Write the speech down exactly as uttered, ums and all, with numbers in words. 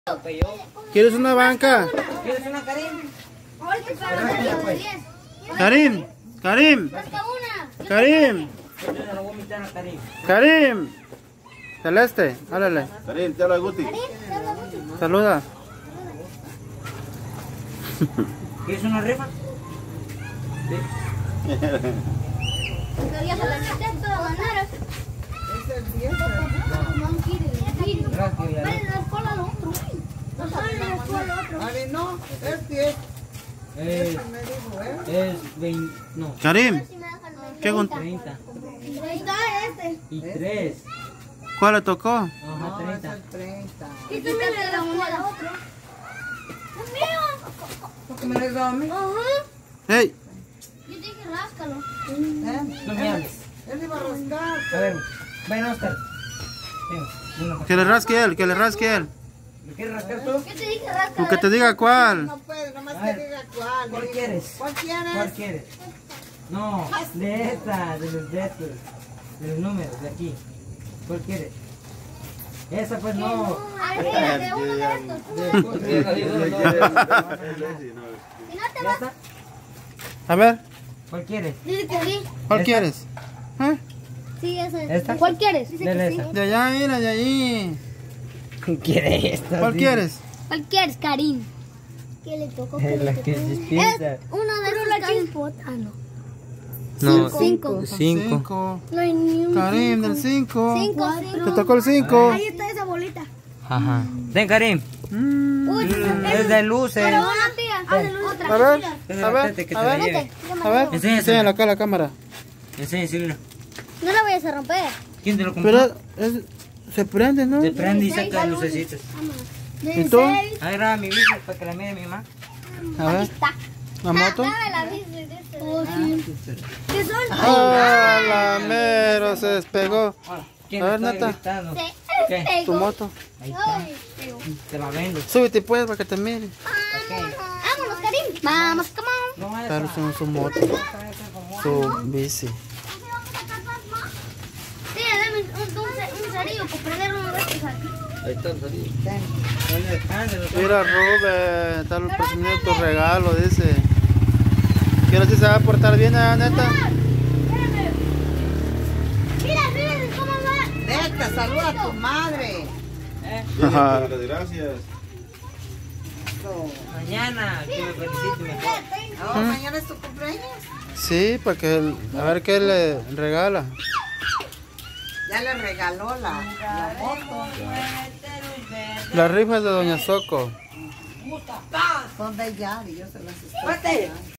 ¿Quieres una banca? ¿Quieres una, Karim? Karim, Karim, Karim, Karim, Celeste, háblale. Karim, te habla Guti. Saluda. ¿Quieres una rifa? Sí. No, es diez. Es, es veinte, no, Karim, ¿qué con treinta. Y tres. ¿Cuál le tocó? Ajá, No, es treinta. el treinta. ¿Y tú me le das uno al otro? ¿Por qué me le das a mí? Hey, Yo te dije ráscalo. ¿Eh? No me hables. Él iba a rascar. A ver, ven, Oscar. Ven, una para que le rasque él, que le rasque él. ¿Me quieres rascar tú? ¿Qué te dije ráscalo? Que te diga cuál. No puede, nomás A que ver, diga cuál. ¿cuál hijo. quieres? ¿Cuál quieres? ¿Cuál quieres? No, de esta, de los de estos, de los números de aquí. ¿Cuál quieres? Esa pues no. A ver, de uno de estos. Si no te ¿Ya vas, está? A ver, ¿Cuál quieres? dice que sí. ¿cuál ¿Esta? quieres? ¿Eh? Sí, esa es. ¿Esta? ¿Cuál quieres? Dice Dale que sí. esa. De allá, mira, de allí. ¿Quieres esta? ¿Cuál quieres? ¿Cuál quieres, Karim? ¿Qué le tocó? Es la que se despierta. Es una de esas la chispot. Ah, no. No, Cinco. cinco. No hay ni un. Karim, del cinco. Cinco, cinco. Te tocó el cinco. Ahí está esa bolita. Ajá. Ven, Karim. Mm. Uy, Es de luces. pero una tía. Ah, de luz. A Otra. ver, Mira. a ver, Espérate que a te la ver, lleve. a ver. Enséñaselo. Enséñalo acá a la cámara. Enséñaselo. No la vayas a romper. ¿Quién te lo compró? Pero es- se prende, ¿no? Te prende y saca lucecitas. ¿Y tú? Ahí graba mi bici para que la mire mi mamá. A ver, Está. la moto. Dame la bici de este. Oh, sí. ¿Qué son? ¡Ah, la mero! Se despegó. ¿Quién A ver, está Nata. gritando? Se ¿Qué? Tu moto. Ahí está. Ay, pegó. Te la vendo. Súbete pues para que te mire. Vámonos, Karim. Vamos, come on. No, Claro, esa. su, su moto, Esa es como- su bici. Sí, dame un, un, un cerillo para prender uno de estos aquí. Ahí está, salí. Oye, descansa, no Mira, Rubén, está presumiendo tu regalo, dice. Que ahora sí se va a portar bien, ¿eh, neta? Espérame. Mira, mira cómo va. Vete, saluda a tu madre. Eh, Ajá. Gracias. Mañana que me felicite mejor. Oh, mañana es tu cumpleaños. Sí, para que él- a ver qué le regala. Ya le regaló la, la moto. Las rifas de Doña Soco. Son de ella y yo se las estoy ¡Fuerte! pagando.